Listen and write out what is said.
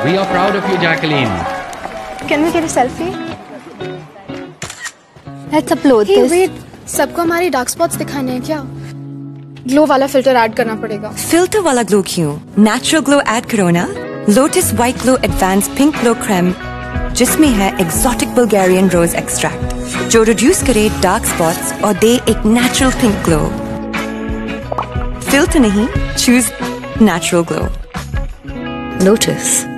We are proud of you, Jacqueline. Can we get a selfie? Let's upload Hey, this. wait. सबको हमारी dark spots दिखाने हैं क्या? Glow वाला filter add करना पड़ेगा। फिल्टर वाला ग्लो क्यों? नेचुरल ग्लो ऐड करो ना। Lotus white glow advance pink glow cream, जिसमें है एक्सोटिक बल्गेरियन रोज एक्सट्रैक्ट, जो रिड्यूस करे डार्क स्पॉट्स और दे एक नेचुरल पिंक ग्लो। फिल्टर नहीं, चूज नेचुरल ग्लो। लोटस।